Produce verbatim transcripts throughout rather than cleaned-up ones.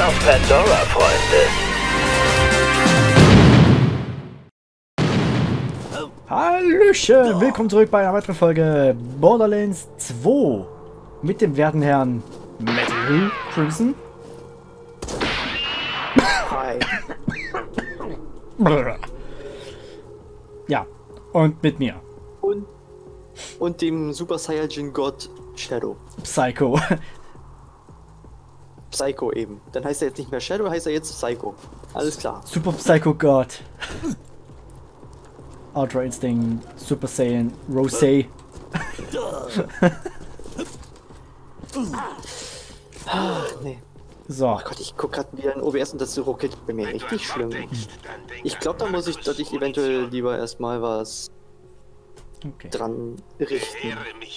auf Pandora, Freunde. Hallöchen, willkommen zurück bei einer weiteren Folge Borderlands zwei mit dem werten Herrn Metal Crimson. Hi. Ja, und mit mir. Und, und dem Super Saiyajin Gott Shadow. Psycho. Psycho eben. Dann heißt er jetzt nicht mehr Shadow, heißt er jetzt Psycho. Alles klar. Super Psycho God. Ultra Instinct, Super Saiyan, Rosé. Ah, nee. So. Oh Gott, ich guck grad wieder in O B S und das ruckelt bei mir richtig schlimm. Ich glaube, da muss ich, dass ich eventuell lieber erstmal was Okay. dran richten.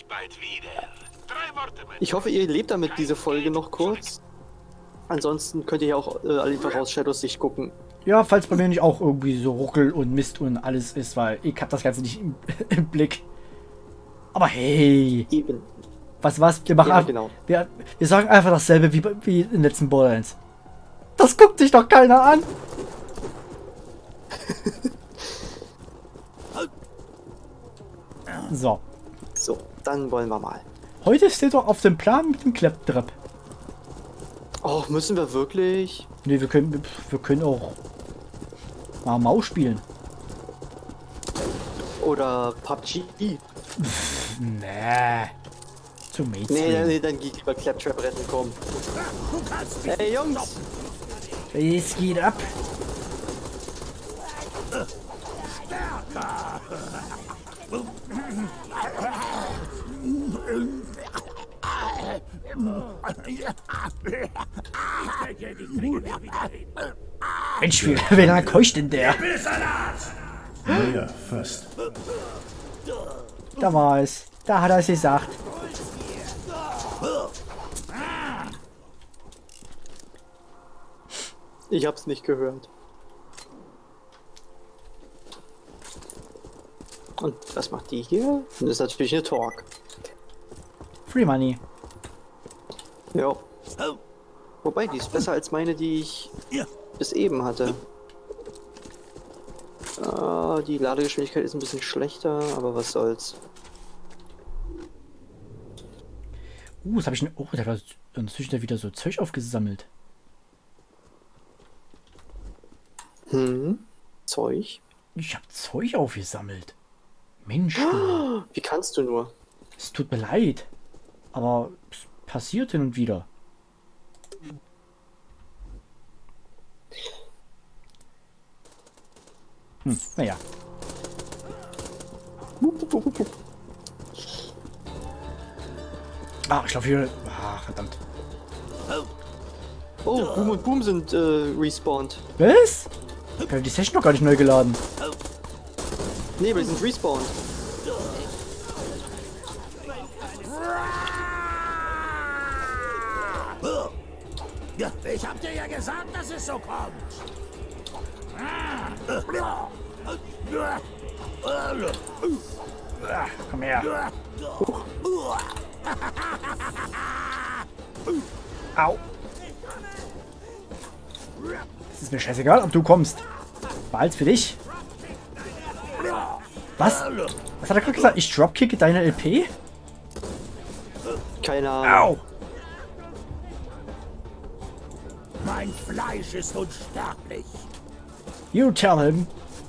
Ich hoffe, ihr lebt damit diese Folge noch kurz. Ansonsten könnt ihr ja auch äh, einfach aus Shadows Sicht gucken. Ja, falls bei mir nicht auch irgendwie so Ruckel und Mist und alles ist, weil ich hab das Ganze nicht im, im Blick. Aber hey, Eben. was was? Wir machen Ja, einfach, genau. wir, wir sagen einfach dasselbe wie, bei- wie in den letzten Borderlands. Das guckt sich doch keiner an. So, So, dann wollen wir mal. heute steht doch auf dem Plan mit dem Klapptrap. Oh, müssen wir wirklich? Ne, wir können, wir können auch mal Maus spielen. Oder P U B G? Nee. Zum Nee, Mainstream. nee, dann geh ich lieber Claptrap retten, komm. Hey Jungs! Es geht ab. Mensch, wie, wie lange keucht denn der? Ja, fast. Da war es. Da hat er es gesagt. Ich hab's nicht gehört. Und was macht die hier? Das ist natürlich eine Talk. Free Money. Ja. Wobei, die ist besser als meine, die ich bis eben hatte. Ah, die Ladegeschwindigkeit ist ein bisschen schlechter, aber was soll's. Uh, das habe ich denn. Oh, da war inzwischen wieder so Zeug aufgesammelt. Hm? Zeug? Ich habe Zeug aufgesammelt. Mensch, du. Wie kannst du nur? Es tut mir leid. Aber es passiert hin und wieder. Hm, naja. Ah, ich glaube hier. Ah, verdammt. Oh, Boom und Boom sind äh, respawned. Was? Ich habe die Session noch gar nicht neu geladen. Nee, aber die sind respawned. Ja, ich hab dir ja gesagt, dass es so kommt. Ah, komm her. Au. Es ist mir scheißegal, ob du kommst. Behalt's für dich. Was? Was hat er gerade gesagt? Ich dropkicke deine L P? Keine Ahnung. Au. Mein Fleisch ist unsterblich. You tell him.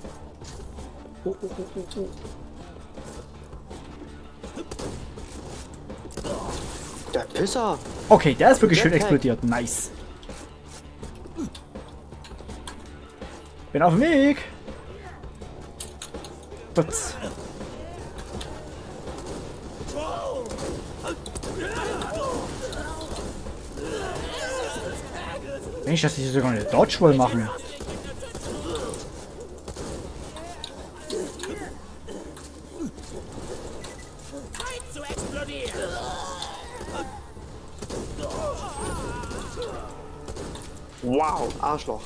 Der Pisser. Okay, der ist wirklich schön Jetpack. explodiert. Nice. Bin auf dem Weg. Putz. Mensch, dass die sogar eine Dodge-Roll machen. Wow, Arschloch.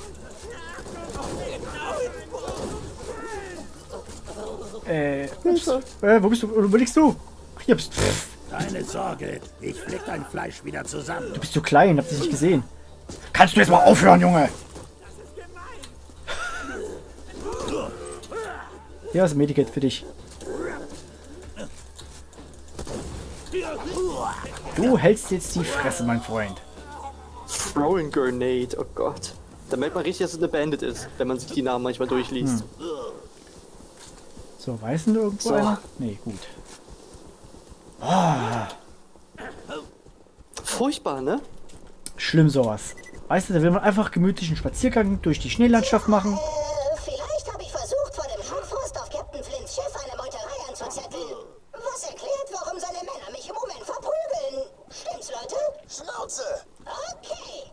Äh, ups. Äh, wo bist du? Wo liegst du? Ach, hier bist du. Keine Sorge, ich flick dein Fleisch wieder zusammen. Du bist so klein, hab dich nicht gesehen. Kannst du jetzt mal aufhören, Junge? Hier ist ein Medikit für dich. Du hältst jetzt die Fresse, mein Freund. Throwing Grenade, oh Gott. Da merkt man richtig, dass es eine Bandit ist, wenn man sich die Namen manchmal durchliest. Hm. So, weiß denn irgendwo So. einer? Nee, gut. Ah, Furchtbar, ne? schlimm sowas. Weißt du, da will man einfach gemütlichen Spaziergang durch die Schneelandschaft machen. Äh, vielleicht habe ich versucht, vor dem Schubfrost auf Captain Flints Schiff eine Meuterei anzuzetteln. Was erklärt, warum seine Männer mich im Moment verprügeln. Stimmt's, Leute? Schnauze! Okay.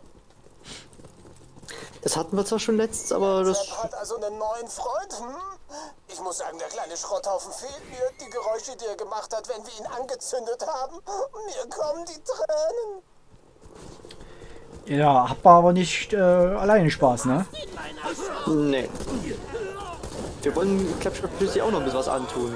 Das hatten wir zwar schon letztens, aber das... Sepp hat also einen neuen Freund, hm? Ich muss sagen, der kleine Schrotthaufen fehlt mir. Die Geräusche, die er gemacht hat, wenn wir ihn angezündet haben. Mir kommen die Tränen. Ja, hab aber nicht äh, alleine Spaß, ne? Nee. Wir wollen Claptrap plötzlich auch noch ein bisschen was antun.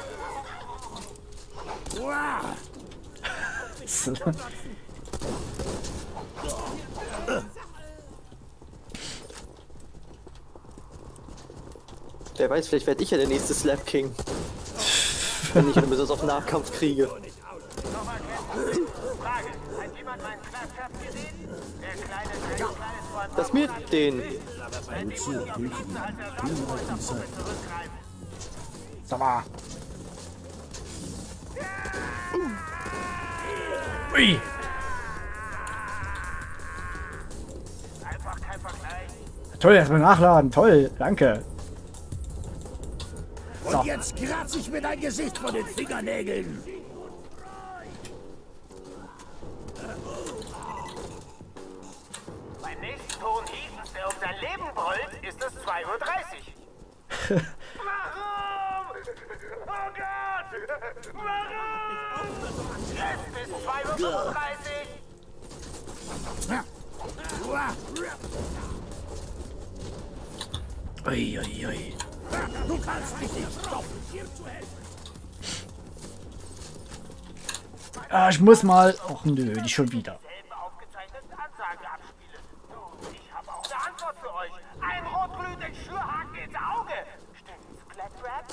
Wer weiß, vielleicht werde ich ja der nächste Slap King. Wenn ich ein bisschen auf Nahkampf kriege. Das mit den. Sag mal. Ui. Toll, erstmal nachladen. Toll, danke. Und jetzt kratze ich mir dein Gesicht von den Fingernägeln. Beim nächsten Ton hieß, der um sein Leben brüllt, ist es zwei Uhr dreißig. Warum? Oh Gott! Warum? Es ist zwei Uhr fünfunddreißig. Ui, ui, ui. Du kannst mich nicht stoppen, hier zu helfen. Ah, ich muss mal... Och nö, nicht schon wieder. Selbe aufgezeichnete Ansage abspielen. Du, ich habe auch eine Antwort für euch. Ein rotglühender Schürhaken ins Auge. Stimmt's, Claptrap?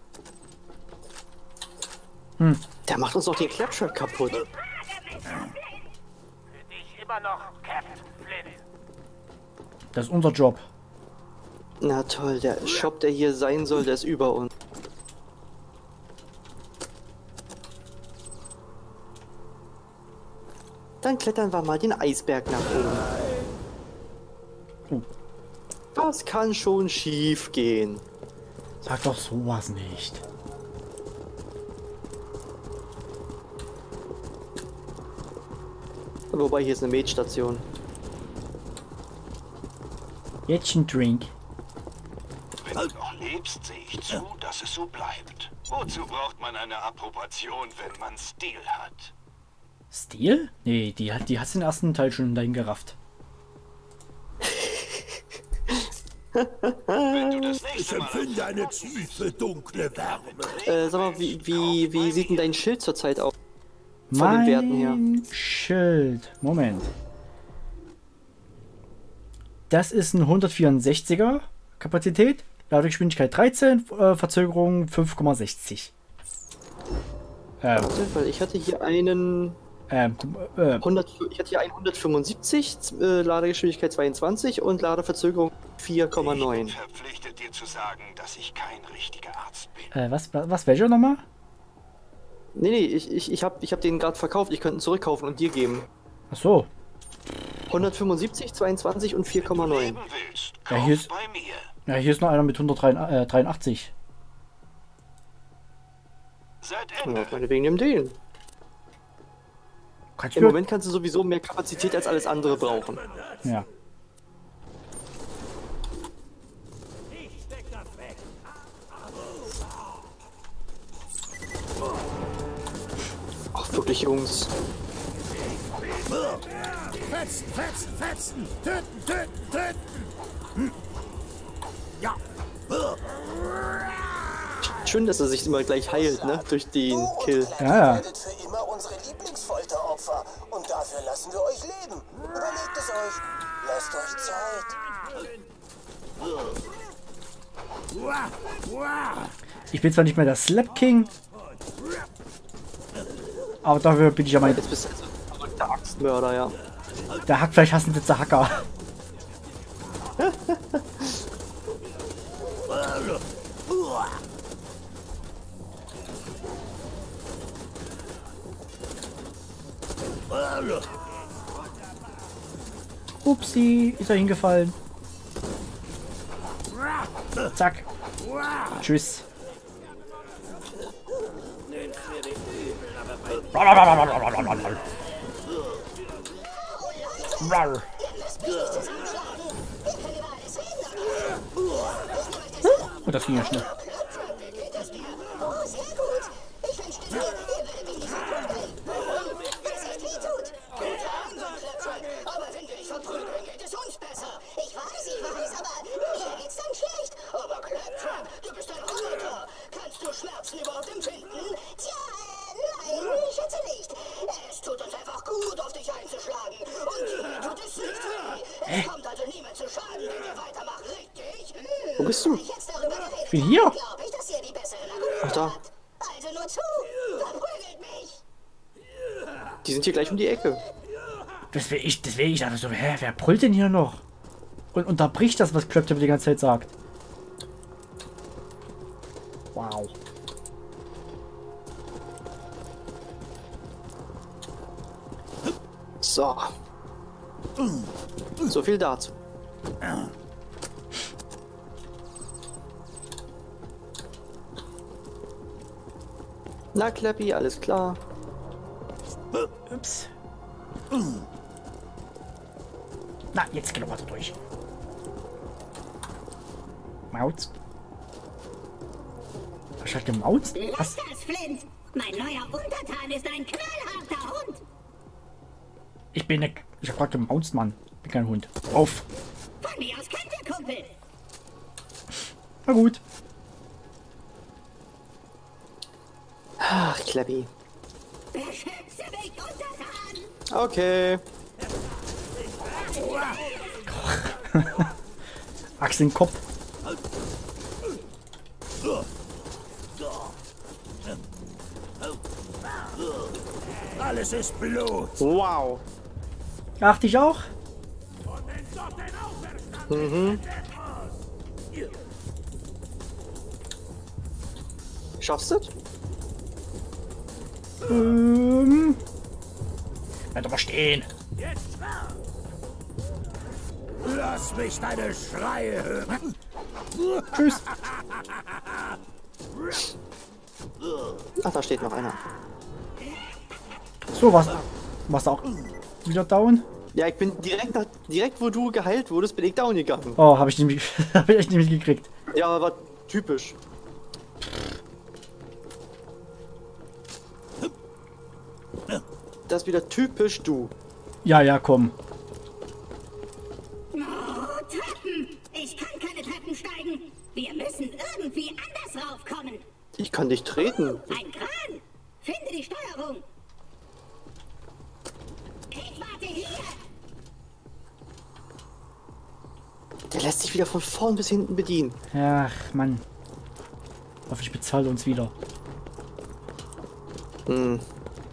Der macht uns doch den Claptrap kaputt. Für dich immer noch Captain Flint. Das ist unser Job. Na toll, der Shop, der hier sein soll, der ist über uns. Dann klettern wir mal den Eisberg nach oben. Was kann schon schief gehen? Sag doch sowas nicht. Wobei, hier ist eine Mate-Station. Jetzt ein Drink. Wenn du noch lebst, sehe ich zu, dass es so bleibt. Wozu braucht man eine Approbation, wenn man Stil hat? Stil? Nee, die hat die hat's den ersten Teil schon dahin gerafft. Wenn du das Ich nächste Mal empfinde eine tiefe, dunkle Wärme. Äh, sag mal, wie, wie, wie sieht denn dein Schild zurzeit aus? Von den Werten her. Mein Schild. Moment. Das ist ein hundertvierundsechziger Kapazität. Ladegeschwindigkeit dreizehn, äh, Verzögerung fünf Komma sechzig. Ähm, Warte, weil ich hatte hier einen ähm, äh, hundert, ich hatte hier einen hundertfünfundsiebzig, äh, Ladegeschwindigkeit zweiundzwanzig und Ladeverzögerung vier Komma neun. Ich bin verpflichtet, dir zu sagen, dass ich kein richtiger Arzt bin. äh, was, was, was, welcher nochmal? Nee, nee, ich, ich, ich hab, ich hab den gerade verkauft, ich könnte ihn zurückkaufen und dir geben. Ach so. hundertfünfundsiebzig, zweiundzwanzig und vier Komma neun. Leben willst, Ja, kauf hier ist- bei mir. Ja, hier ist noch einer mit hundertdreiundachtzig. Seit Ja, Ende. meinetwegen nimm den. Kannst Im du? Moment kannst du sowieso mehr Kapazität als alles andere brauchen. Ja. Ach, wirklich, Jungs. Fetzen, fetzen, fetzen. Töten, töten, töten. Hm. Ja. Schön, dass er sich immer gleich heilt, ne? Durch den Du und Kill. Claptrap Ja, ja. werdet für immer unsere Lieblingsfolteropfer. Und dafür lassen wir euch leben. Überlegt es euch. Lasst euch Zeit. Ich bin zwar nicht mehr der Slap King, aber dafür bin ich ja mein... Jetzt bist du also der Axtmörder, ja. Der Hackfleisch hassen jetzt der Hacker. Upsi, ist er hingefallen. Zack. Tschüss. Und das ging ja schnell. Oh, sehr gut. Ich wünschte mir, ihr würdet mich nicht verprügeln. Weil es echt weh tut. Guter Ansatz, Claptrap. Aber wenn wir dich verprügeln, geht es uns besser. Ich weiß, ich weiß, aber mir geht's dann schlecht. Aber Claptrap, du bist ein Roboter. Kannst du Schmerzen überhaupt empfinden? Tja, äh, nein, ich schätze nicht. Es tut uns einfach gut, auf dich einzuschlagen. Und dir tut es nicht weh. Es kommt also niemand zu Schaden, wenn wir weitermachen, richtig? Wo bist du? Ich bin hier. Glaube ich, dass ihr die bessere Lagerung Ach da. habt. Also nur zu. Verprügelt mich. Die sind hier gleich um die Ecke. Das will ich, das will ich. Also so, hä, wer brüllt denn hier noch? Und unterbricht das, was Claptrap die ganze Zeit sagt. Wow. So. So viel dazu. Na, Clappy, alles klar. Ups. Na, jetzt geht er weiter durch. Mauz. Was hat gemaust? Lass das, Flint. Mein neuer Untertan ist ein knallharter Hund. Ich bin ne... Ich hab gerade gemauzt, Mann. Ich bin kein Hund. Auf. Von mir aus könnt ihr, Kumpel. Na gut. Ach, Clappy. Beschütze mich, Untertan. Okay. Axt in den Kopf. Alles ist Blut. Wow. Ach, dich auch? Mhm. Schaffst du das? Ähm. Bleib doch mal stehen. Lass mich deine Schreie hören. Tschüss. Ach, da steht noch einer. So, was? Was auch wieder down? Ja, ich bin direkt, nach, direkt wo du geheilt wurdest, bin ich down gegangen. Oh, habe ich nämlich, habe ich echt nämlich gekriegt. Ja, aber war typisch. Das ist wieder typisch du. Ja, ja, komm. Oh, Treppen. Ich kann keine Treppen steigen. Wir müssen irgendwie anders raufkommen. Ich kann dich treten. Ein Kran. Finde die Steuerung. Ich warte hier. Der lässt sich wieder von vorn bis hinten bedienen. Ach, Mann. Hoffentlich bezahlt er uns wieder. Hm.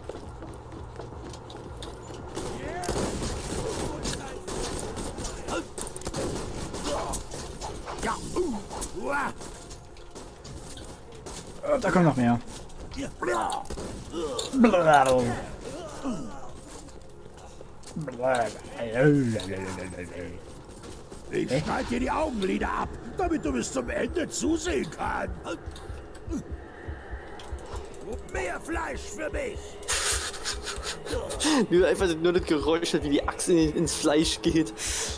Oh, da kommt noch mehr. Ich schneide dir die Augenlider ab, damit du bis zum Ende zusehen kannst. Mehr Fleisch für mich. Wie einfach nur das Geräusch hat, wie die Axt in, ins Fleisch geht.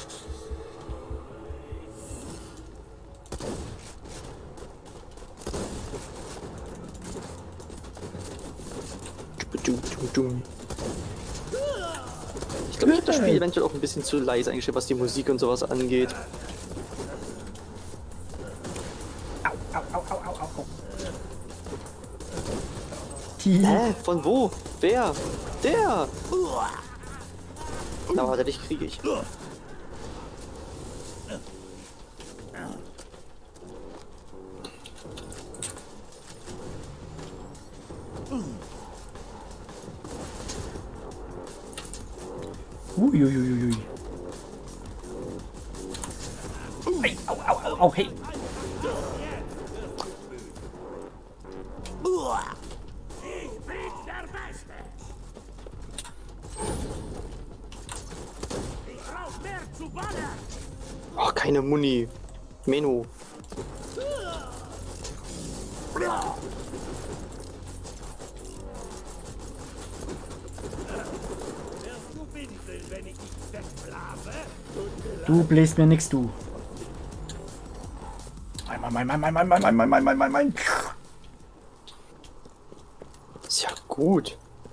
Ich glaube, ich habe das Spiel eventuell auch ein bisschen zu leise eingestellt, was die Musik und sowas angeht. Au, au, au, au, au, au. Die. Hä? Von wo? Wer? Der! Na, warte, dich kriege ich. Uiuiuiui. Ei, au, au, au, au, hey. Ich bin der Beste. Ich brauch mehr zu ballern. Oh, keine Muni. Menno. Wirst du winseln, wenn ich dich wegblase? Du bläst mir nix, du. Mein, mein, mein, mein, mein, mein, mein, mein, mein, mein, mein, mein. Ist ja gut.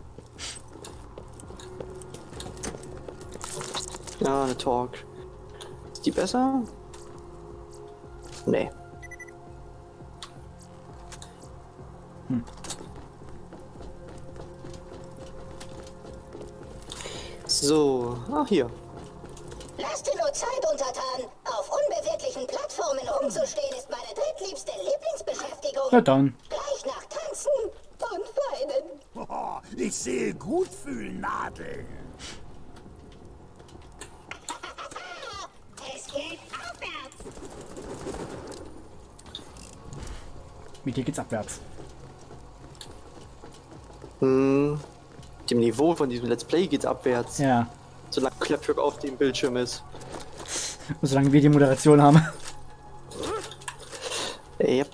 Ja, eine Talk. Ist die besser? Nee. Hm. So, ach hier. Lass dir nur Zeit, untertan. Auf unbeweglichen Plattformen rumzustehen ist meine drittliebste Lieblingsbeschäftigung. Na dann. Gleich nach Tanzen und Weinen. Oh, ich sehe gut fühlen, Nadeln. Es geht aufwärts. Mit dir geht's abwärts. Hm, dem Niveau von diesem Let's Play geht's abwärts. Ja. Solange Claptrap auf dem Bildschirm ist. Und solange wir die Moderation haben. Yep.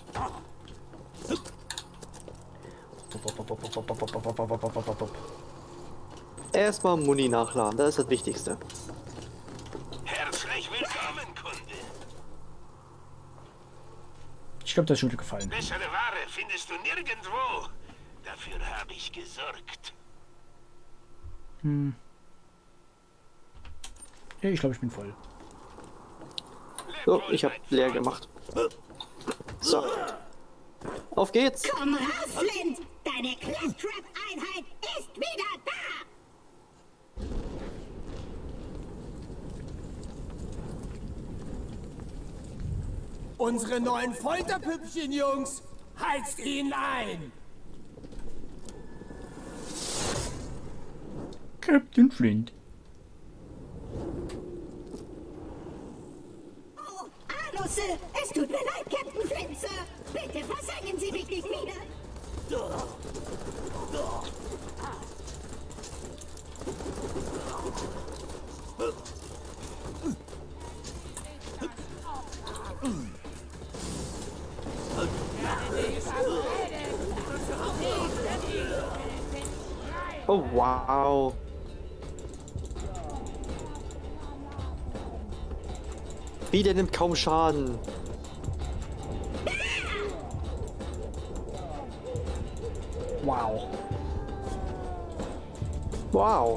Erstmal Muni nachladen, das ist das Wichtigste. Herzlich willkommen, Kunde. Ich glaube, das ist schon gut gefallen. Bessere Ware findest du nirgendwo. Dafür habe ich gesorgt. Hm. Ja, ich glaube, ich bin voll. So, ich habe leer gemacht. So. Auf geht's! Komm raus, Flint! Deine Claptrap-Einheit ist wieder da! Unsere neuen Folterpüppchen, Jungs! Heizt ihn ein! Captain Flint. Oh, Anusse! Es tut mir leid, Captain Flint, Sir! Bitte versengen Sie mich nicht wieder! Oh, wow. Wie, der nimmt kaum Schaden. Wow. Wow.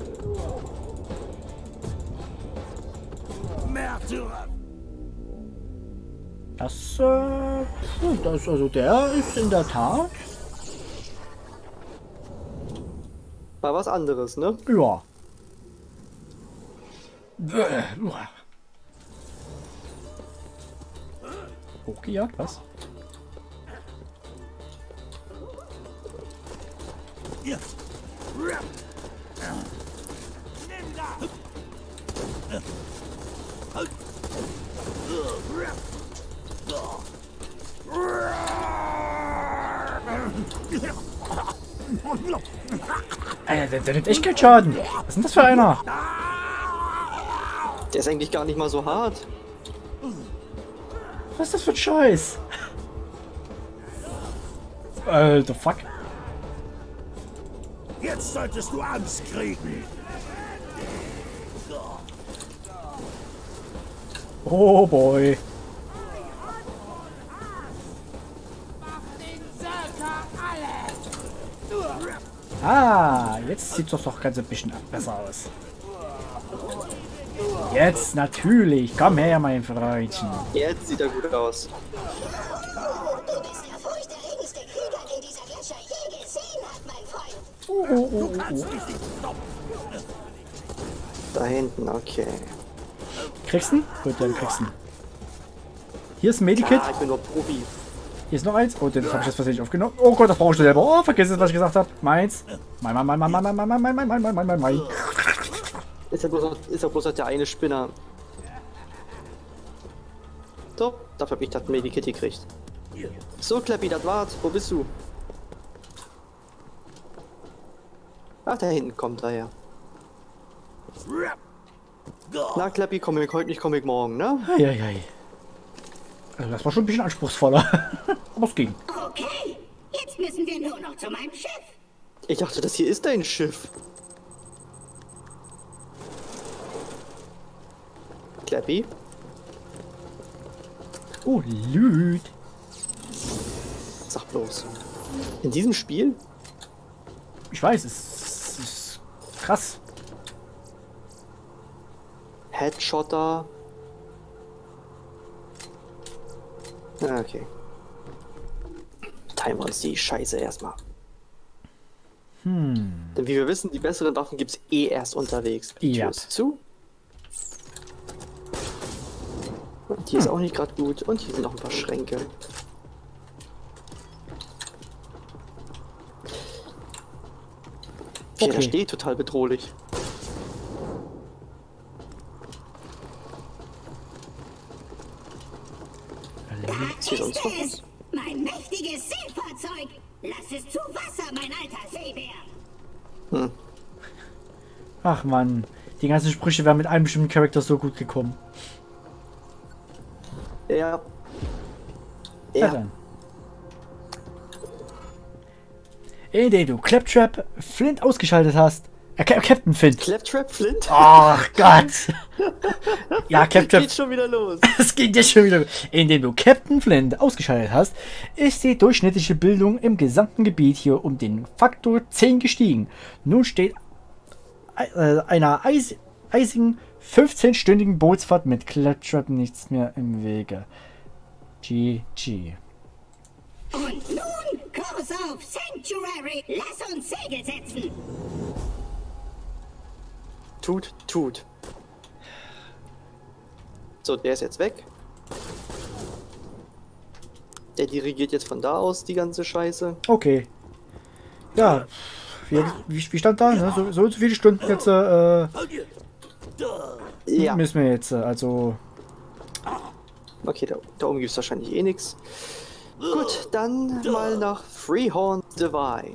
Märtyrer. Das, äh, das, also der ist in der Tat, War was anderes, ne? ja. Äh, uah. Hochgejagt, was? Ja. Nimm da. Ey, der, der nimmt echt keinen Schaden. Was ist denn das für einer? Der ist eigentlich gar nicht mal so hart. Was ist das für ein Scheiß? Alter, fuck. Jetzt solltest du Angst kriegen. Oh boy. Ah, jetzt sieht es doch ganz ein bisschen besser aus. Jetzt natürlich. Komm her, mein Freundchen. Jetzt sieht er gut aus. Du bist der furchterregendste Krieger, den dieser Gletscher je gesehen hat, mein Freund! Oh, oh, oh, Du kannst mich nicht stoppen. Da hinten, okay. Kriegst du ihn? Gut, dann kriegst du ihn. Hier ist ein Medikit. Ah, ich bin nur Profi. Hier ist noch eins. Oh, den habe ich jetzt versehentlich aufgenommen. Oh Gott, das brauche ich selber. Oh, vergiss es, was ich gesagt habe. Meins. Mein, mein, mein, mein, mein, mein, mein, mein, mein, mein, mein, mein, mein. Ist ja bloß, ist ja bloß der eine Spinner. So, dafür hab ich das Medikit gekriegt. So, Clappy, das war's. Wo bist du? Ach, da hinten kommt er her. Na, Clappy, komm ich heute nicht, komm ich morgen, ne? Eieiei. Also das war schon ein bisschen anspruchsvoller. Aber es ging. Okay, jetzt müssen wir nur noch zu meinem Schiff. Ich dachte, das hier ist dein Schiff. Clappy? Oh, Lüd. Sag bloß. In diesem Spiel? Ich weiß, es ist krass. Headshotter. Ah, okay. Teilen wir uns die Scheiße erstmal. Hm. Denn wie wir wissen, die besseren Waffen gibt's eh erst unterwegs. Die Ja. Tür ist zu. Und hier ist auch nicht gerade gut. Und hier sind noch ein paar Schränke. Okay, Okay. da steht total bedrohlich. Ist hier sonst noch was? Es, mein mächtiges Seefahrzeug. Lass es zu Wasser, mein alter Seebär. Hm. Ach man, die ganzen Sprüche wären mit einem bestimmten Charakter so gut gekommen. Ja. Ja, Ja. dann. Indem du Claptrap Flint ausgeschaltet hast. Äh, Cap- Captain Flint. Claptrap Flint? Ach Gott. Ja, Claptrap. Geht schon wieder los. Es geht jetzt schon wieder. Indem du Captain Flint ausgeschaltet hast, ist die durchschnittliche Bildung im gesamten Gebiet hier um den Faktor zehn gestiegen. Nun steht äh, einer eis eisigen fünfzehnstündigen Bootsfahrt mit Claptrap nichts mehr im Wege. G G. Und nun, Kurs auf Sanctuary. Lass uns Segel setzen. Tut, tut. So, der ist jetzt weg. Der dirigiert jetzt von da aus die ganze Scheiße. Okay. Ja. Wie, wie, wie stand da? Ne? So, so und so viele Stunden jetzt äh, Ja. müssen wir jetzt. Äh, also. Okay, da, da oben gibt es wahrscheinlich eh nichts. Gut, dann mal nach Freehorn Divide.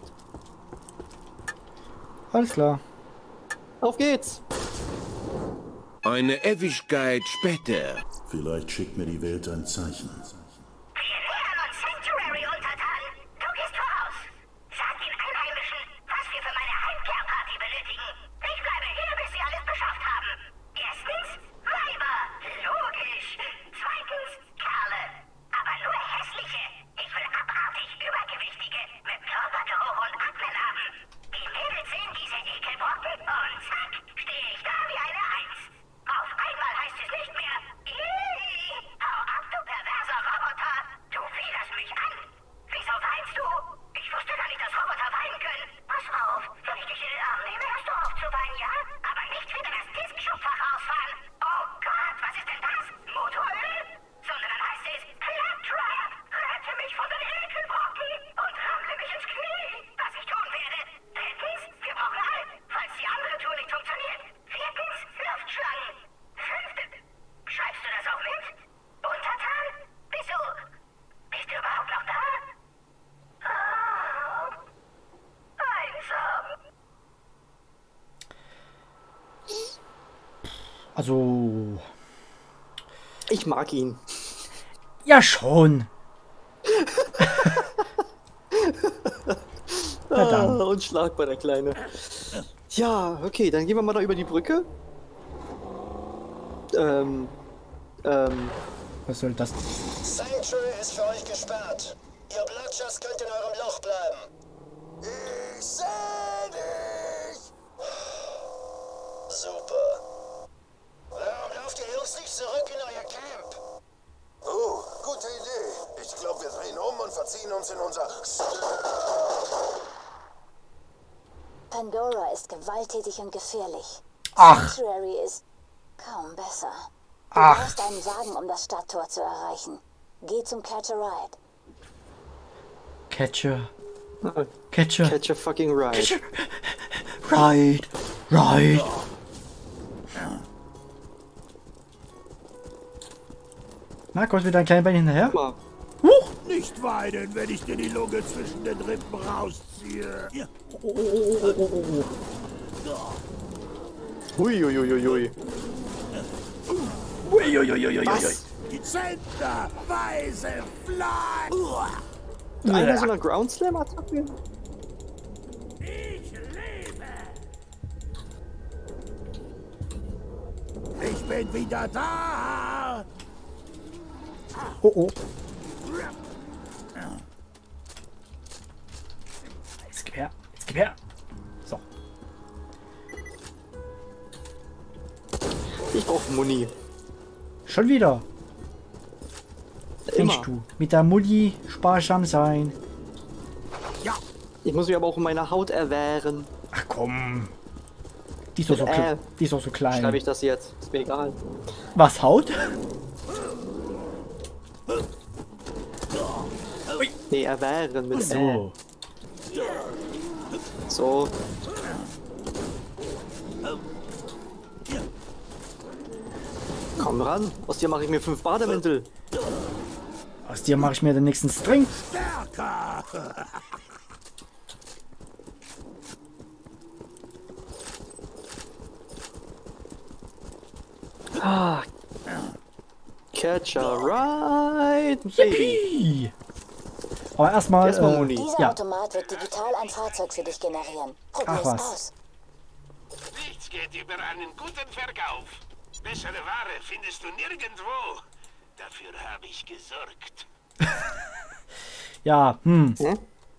Alles klar. Auf geht's! Eine Ewigkeit später. Vielleicht schickt mir die Welt ein Zeichen. Wir nähern uns Sanctuary, Untertan. Du gehst voraus. Sag den Einheimischen, was wir für meine Heimkehrparty benötigen. Ich bleibe hier, bis sie alles beschafft haben. Erstens, Weiber. Logisch. Zweitens, Kerle. Aber nur hässliche. Ich will abartig Übergewichtige mit Körpergeruch und Atmen haben. Die Mädels sehen diese Ekelbrocken und zack, stehe ich da wie eine Eins. Auf einmal heißt es nicht mehr, Ih, hau ab, du perverser Roboter. Du widerst mich an. Wieso weinst du? Ich wusste gar nicht, dass Roboter weinen können. Pass auf, wenn ich dich in den Arm nehme, hörst du auf zu weinen, ja? Aber nicht wieder das Diskschubfach ausfahren. Oh Gott, was ist denn das? Motoröl? Sondern dann heißt es, Claptrap, rette mich von den Ekelbrocken und rammle mich ins Knie. Was ich tun werde. Drittens, wir brauchen Halt, falls die andere Tour nicht funktioniert. Viertens, Luftschlangen. Fünftens, schreibst du das auch mit? Untertan? Bist du, bist du überhaupt noch da? Ah, einsam. Also. Ich mag ihn. Ja, schon. Na dann. Ah, unschlagbar, der Kleine. Ja, okay, dann gehen wir mal da über die Brücke. Ähm, ähm, Was soll das? Sanctuary ist für euch gesperrt. Ihr Bloodshots könnt in eurem Loch bleiben. Ich seh dich! Super. Warum lauft ihr Jungs nicht zurück in euer Camp? Oh, gute Idee. Ich glaube, wir drehen um und verziehen uns in unser... Pandora ist gewalttätig und gefährlich. Ach. Sanctuary ist kaum besser. Du Ach. brauchst einen Wagen, um das Stadttor zu erreichen. Geh zum Catch a Ride. Catcher. Catcher. Catch a fucking ride. Catcher. Ride. Ride. Na, kommst du mit deinem kleinen Bein hinterher? Mal. Huch! Nicht weinen, wenn ich dir die Lunge zwischen den Rippen rausziehe. Oh, oh, oh, oh, oh, oh. Huiuiuiui. Uiuiuiui. Was? Die Zentner, weiße Fly. Einer so einer Ground Slam Attacke? Ich lebe. Ich bin wieder da. Oh, oh. Jetzt gib her. Jetzt gib her. So. Ich brauche Muni. Schon wieder. Immer. Mensch, du. Mit der Mutti sparsam sein. Ja. Ich muss mich aber auch in meiner Haut erwehren. Ach komm. Die ist doch so, Äh, kle die ist doch so klein. Schreibe ich das jetzt? Ist mir egal. Was, Haut? Nee, erwehren mit So. Äh. So. Komm ran. Aus dir mache ich mir fünf Bademäntel. Aus dir mache ich mir den nächsten String. Stärker. Ah. Catch a ride, baby. Yippie. Aber erstmal. Erstmal Äh, Muni. Dieser ja. Automat wird digital ein Fahrzeug für dich generieren. Ach, Probier's was. aus. Nichts geht über einen guten Verkauf. Bessere Ware findest du nirgendwo. Dafür habe ich gesorgt. Ja, hm. Hä?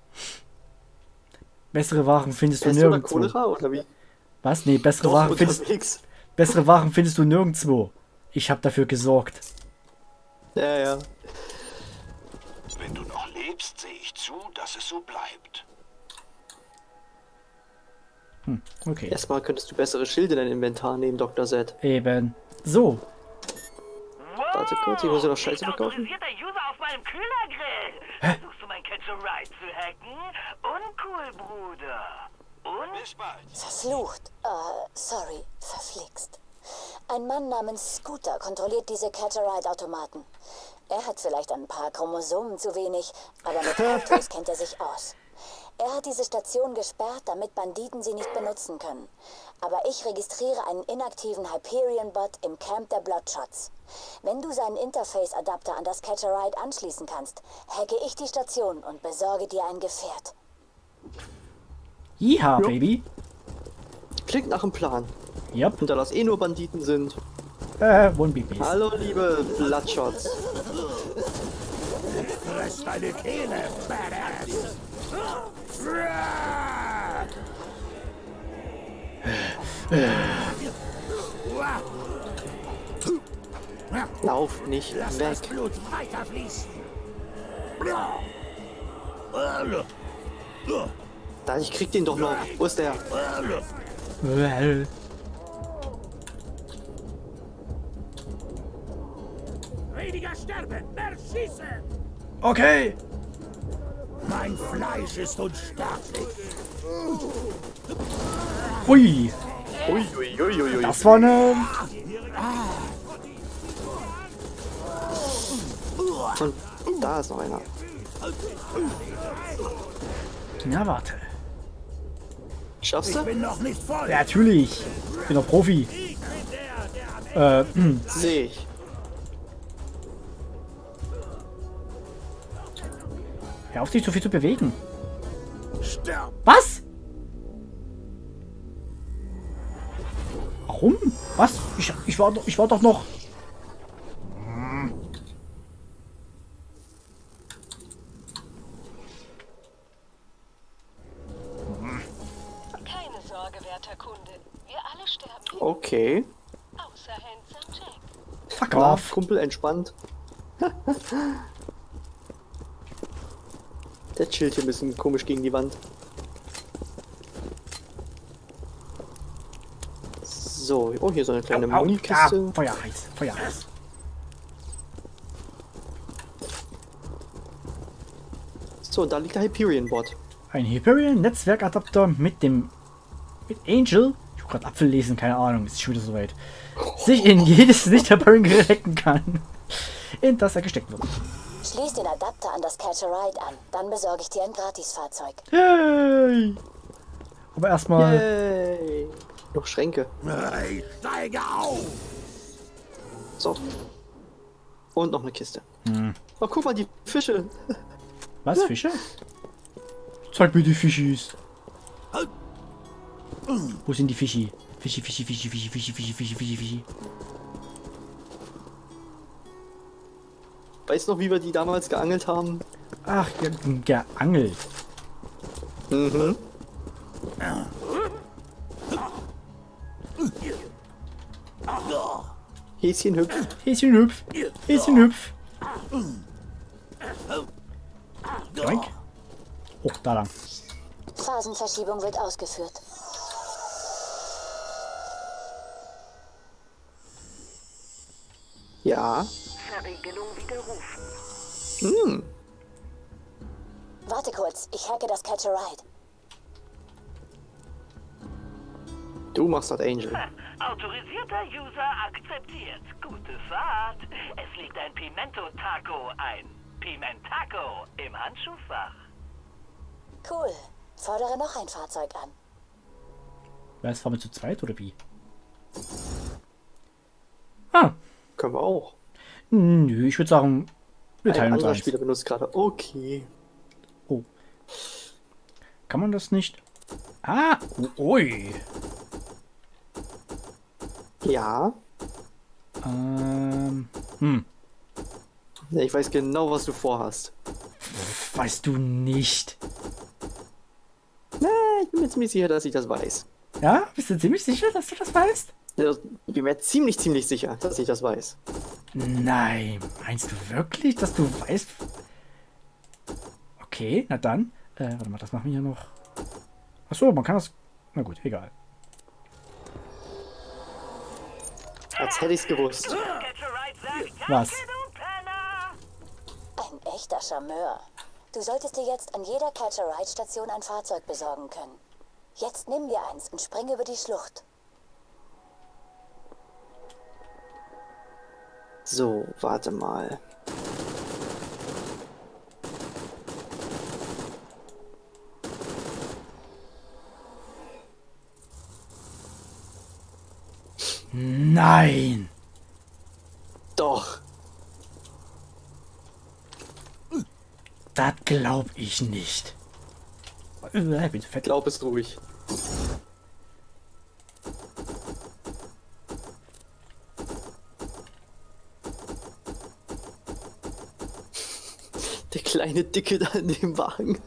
Bessere Waren findest du Pest oder nirgendwo. Cholera oder wie? Was? Nee, bessere Doch, Waren findest unterwegs. bessere Waren findest du nirgendwo. Ich habe dafür gesorgt. Ja, ja. Wenn du noch lebst, sehe ich zu, dass es so bleibt. Hm, okay. Erstmal könntest du bessere Schilde in dein Inventar nehmen, Doktor Z. Eben. So. Warte kurz, ich muss ja noch Scheiße verkaufen. Autorisierter User auf meinem Kühlergrill. Versuchst du mein Catch a Ride zu hacken? Uncool, Bruder. Und? Bis bald. Verflucht. Äh, sorry. Verflixt. Ein Mann namens Scooter kontrolliert diese Catch-a-Ride-Automaten. Er hat vielleicht ein paar Chromosomen zu wenig, aber mit Autos kennt er sich aus. Er hat diese Station gesperrt, damit Banditen sie nicht benutzen können. Aber ich registriere einen inaktiven Hyperion-Bot im Camp der Bloodshots. Wenn du seinen Interface-Adapter an das Catch-a-Ride anschließen kannst, hacke ich die Station und besorge dir ein Gefährt. Jiha, Jo. Baby. Klingt nach einem Plan. Yep. Und da das eh nur Banditen sind. Äh, One Babys. Hallo, liebe Bloodshots. Fress deine Kehle, Badass. Lauf nicht Lass weg. das Blut weiterfließen. Da, ich krieg den doch noch. Wo ist der? Well. Weniger sterben, mehr schießen. Okay. Mein Fleisch ist unsterblich. Ui. Ui, ui, ui, ui, ui. Das war eine... Und da ist noch einer. Na, warte. Schaffst Ich du? bin noch nicht voll. Ja, natürlich. Ich bin doch Profi. Äh, hm. Sehe ich. Hör auf, dich so viel zu bewegen. Sterb. Was? Warum? Was? Ich, ich, war, doch- ich war doch noch... Keine Sorge, werter Kunde. Wir alle sterben hier, Okay. außer Handsome Jack. Fuck Na, off. Kumpel, entspannt. Der chillt hier ein bisschen komisch gegen die Wand. So, oh, hier so eine kleine Au, au, Munikiste. ja, Feuerheiß, Feuerheiß. So, und da liegt der Hyperion-Bot. Ein Hyperion-Netzwerkadapter mit dem... mit Angel... Ich will gerade Apfel lesen, keine Ahnung, ist schon wieder soweit. Sich in jedes Nicht-Hyperion hacken kann. in das er gesteckt wird. Schließ den Adapter an das Catch a Ride an. Dann besorge ich dir ein Gratisfahrzeug. Yay! Aber erstmal. Yay! Noch Schränke. Hey, steige auf! So. Und noch eine Kiste. Hm. Oh, guck mal, die Fische. Was, Fische? Zeig mir die Fischis. Wo sind die Fischi? Fischi, Fischi, Fischi, Fischi, Fischi, Fischi, Fischi, Fischi, Fischi. Weißt du noch, wie wir die damals geangelt haben? Ach, ge geangelt. Mhm. Häschen hüpf. Häschen hüpf. Häschen hüpf. Doink. Oh, da lang. Phasenverschiebung wird ausgeführt. Ja. Verriegelung widerrufen. Hm. Warte kurz, ich hacke das Catch a Ride. Du machst das, Angel. Autorisierter User akzeptiert. Gute Fahrt. Es liegt ein Pimento-Taco, ein Pimentaco im Handschuhfach. Cool. Fordere noch ein Fahrzeug an. Was, fahren wir zu zweit oder wie? Ah. Können wir auch. Nö, ich würde sagen, wir Ein teilen uns anderer eins. Spieler benutzt gerade. Okay. Oh. Kann man das nicht? Ah, oh, ui. Ja. Ähm, hm. Ja, ich weiß genau, was du vorhast. Weißt du nicht. Na, ich bin mir ziemlich sicher, dass ich das weiß. Ja? Bist du ziemlich sicher, dass du das weißt? Ja, ich bin mir ziemlich, ziemlich sicher, dass ich das weiß. Nein. Meinst du wirklich, dass du weißt? Okay, na dann. Äh, warte mal, das machen wir hier noch. Achso, man kann das... Na gut, egal. Als hätte ich es gewusst. Was? Ein echter Charmeur. Du solltest dir jetzt an jeder Catch a Ride Station ein Fahrzeug besorgen können. Jetzt nimm dir eins und spring über die Schlucht. So, warte mal. Nein! Doch! Das glaub ich nicht. Äh, bin zu fett. Glaub es ruhig. Der kleine Dicke da in dem Wagen.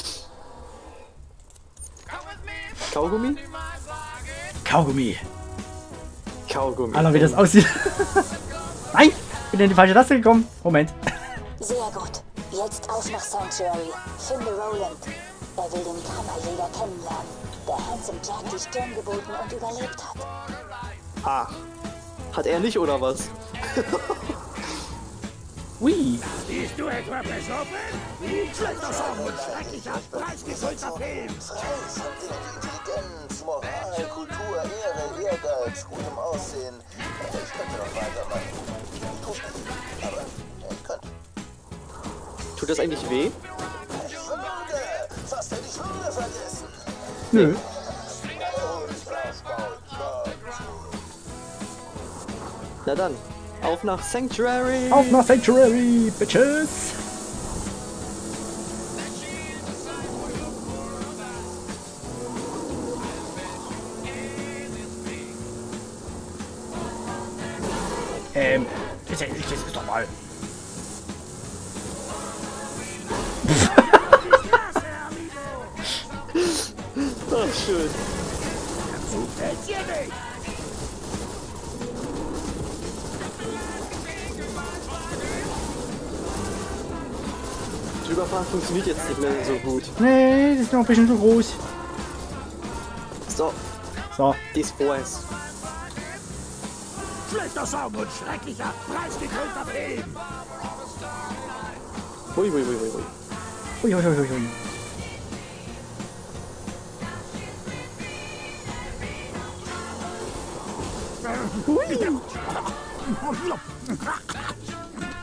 Kaugummi? Kaugummi. Kaugummi. Alter, wie das aussieht. Nein! Bin in die falsche Taste gekommen. Moment. Sehr gut. Jetzt auf nach Sanctuary. Finde Roland. Er will den Kammerjäger kennenlernen, der Handsome Jack die Stirn geboten und überlebt hat. Ah. Hat er nicht, oder was? Ui. Siehst du etwa besoffen? Schlechter Song und schrecklicher, preisgefüllter Film. Preis und Intelligenz, Moral, Kultur, Ehre, Ehrgeiz, gutem Aussehen. Ich könnte noch weitermachen. Tut nicht, aber ich könnte. Tut das eigentlich weh? Würde! Fast hätte ich Würde vergessen. Nö. Na dann, auf nach Sanctuary! Auf nach Sanctuary, Bitches! Ähm, das ist, das ist doch mal. Ach, schön. So fällt's dir nicht. Überfahren funktioniert jetzt nicht mehr so gut. Nee, das ist noch ein bisschen zu groß. So. So. Después. Schlechter Song und schrecklicher, preisgekrönter Film. Hui, hui, hui, hui, hui. Ui, ui, ui, ui.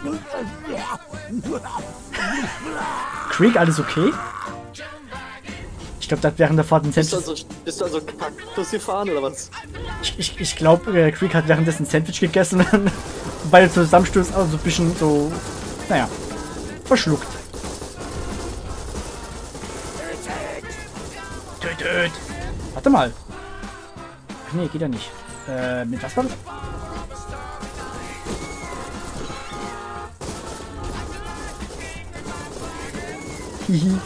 Creek, alles okay? Ich glaube, das während der Fahrt ein Bist du Sandwich... also, bist du also Kaktus gefahren oder was? Ich, ich, ich glaube, äh, Creek hat währenddessen ein Sandwich gegessen und beide zusammenstoßen, also ein bisschen so... Naja, verschluckt. Tötet! Warte mal. Ach nee, geht ja nicht. Äh, mit was war das? Hihi.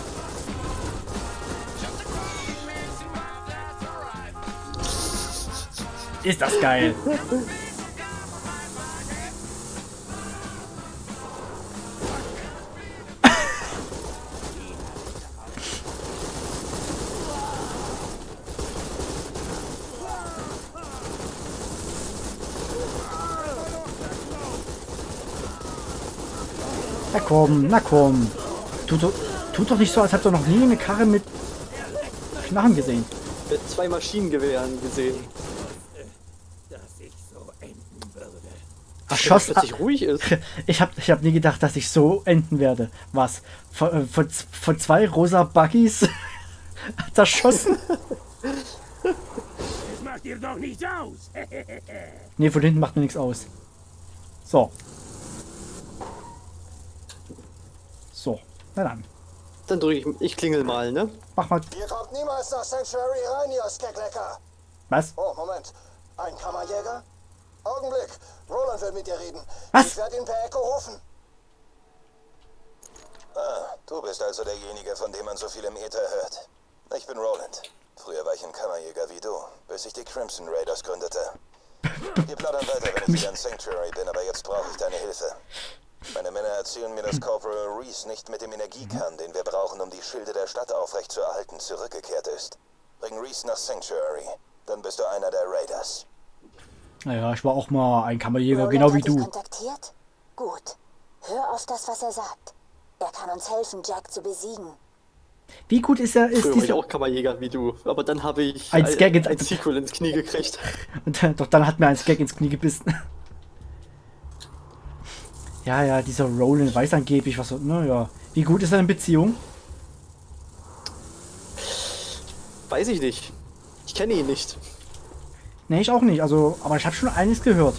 Ist das geil. Na komm, na komm. Tut, doch- tut doch nicht so, als habt ihr noch nie eine Karre mit Knarren gesehen. Mit zwei Maschinengewehren gesehen. Ach, Schoss, Plötzlich ruhig ist. Ich hab, ich hab nie gedacht, dass ich so enden werde. Was? Von, äh, von, von zwei rosa Buggies zerschossen? Das macht dir doch nichts aus. Ne, von hinten macht mir nichts aus. So. So, na dann. Dann drücke ich, ich klingel mal, ne? Mach mal. Ihr kommt niemals nach Sanctuary rein, ihr Skeglecker. Was? Oh, Moment. Ein Kammerjäger? Augenblick. Roland will mit dir reden. Was? Ich werde ihn per Echo rufen. Ah, du bist also derjenige, von dem man so viel im Äther hört. Ich bin Roland. Früher war ich ein Kammerjäger wie du, bis ich die Crimson Raiders gründete. Wir plaudern weiter, wenn ich wieder in Sanctuary bin, aber jetzt brauche ich deine Hilfe. Meine Männer erzählen mir, dass Corporal Reese nicht mit dem Energiekern, den wir brauchen, um die Schilde der Stadt aufrechtzuerhalten, zurückgekehrt ist. Bring Reese nach Sanctuary, dann bist du einer der Raiders. Naja, ich war auch mal ein Kammerjäger, Roland genau wie hat dich du. kontaktiert? Gut. Hör auf das, was er sagt. Er kann uns helfen, Jack zu besiegen. Wie gut ist er? Ist Früher war ich dieser... auch Kammerjäger wie du. Aber dann habe ich Ein ein, Skag ins- ein Sequel ins Knie gekriegt. Und dann, doch dann hat mir ein Skag ins Knie gebissen. Ja, ja, dieser Roland weiß angeblich was. Naja, wie gut ist er in Beziehung? Weiß ich nicht. Ich kenne ihn nicht. Nee, ich auch nicht. Also, aber ich habe schon einiges gehört.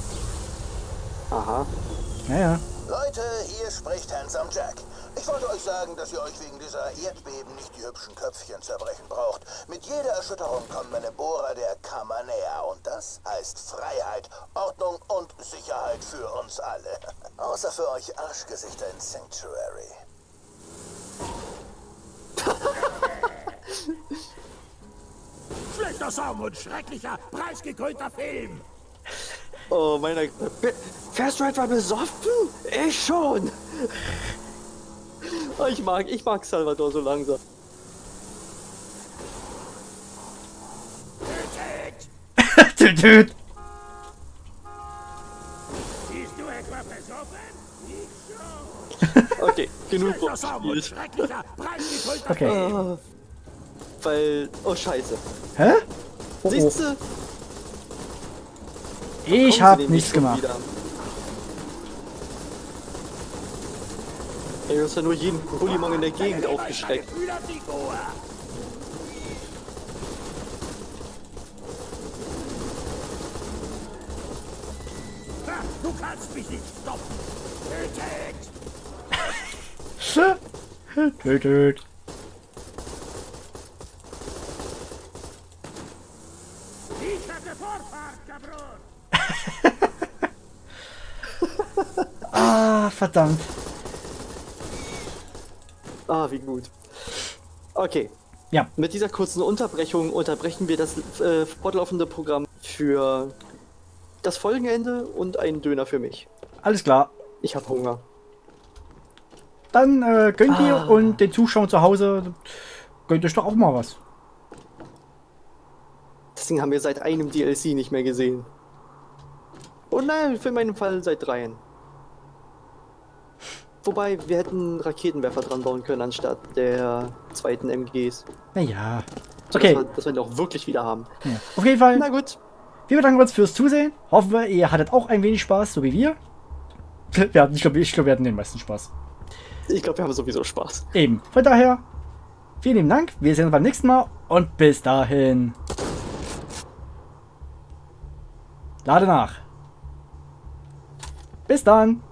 Aha. Naja. Leute, hier spricht Handsome Jack. Ich wollte euch sagen, dass ihr euch wegen dieser Erdbeben nicht die hübschen Köpfchen zerbrechen braucht. Mit jeder Erschütterung kommen meine Bohrer der Kammer näher. Und das heißt Freiheit, Ordnung und Sicherheit für uns alle. Außer für euch Arschgesichter in Sanctuary. Schlechter Song und schrecklicher, preisgekrönter Film. Oh, meiner... Fast Ride war besoffen? Ich schon! Oh, ich mag, ich mag Salvador so langsam. Töt, töt. Siehst du etwa besoffen? Ich schon. Okay, genug Schlechter Song und gespielt. schrecklicher, preisgekrönter Okay. Film. Ah, weil... Oh, scheiße. Hä? Oh, oh. Siehst du? Ich hab nichts gemacht. Ey, du hast ja nur jeden Bullimong in der Gegend aufgeschreckt. Du kannst mich nicht stoppen. Tötet! Töt, töt. Ich hatte Vorfahrt, Cabron. Ah, verdammt. Ah, wie gut. Okay. Ja. Mit dieser kurzen Unterbrechung unterbrechen wir das äh, fortlaufende Programm für das Folgenende und einen Döner für mich. Alles klar. Ich hab Hunger. Dann äh, gönnt ihr Ah. und den Zuschauern zu Hause gönnt euch doch auch mal was. Das Ding haben wir seit einem D L C nicht mehr gesehen. Und nein, für meinen Fall seit dreien. Wobei, wir hätten Raketenwerfer dran bauen können, anstatt der zweiten M Gs. Naja. So, Okay. Dass wir, dass wir ihn auch wirklich wieder haben. Ja. Auf jeden Fall. Na gut. Wir bedanken uns fürs Zusehen. Hoffen wir, ihr hattet auch ein wenig Spaß, so wie wir. Wir hatten, ich glaube, ich glaub, wir hatten den meisten Spaß. Ich glaube, wir haben sowieso Spaß. Eben. Von daher, vielen lieben Dank. Wir sehen uns beim nächsten Mal und bis dahin. Lade nach. Bis dann.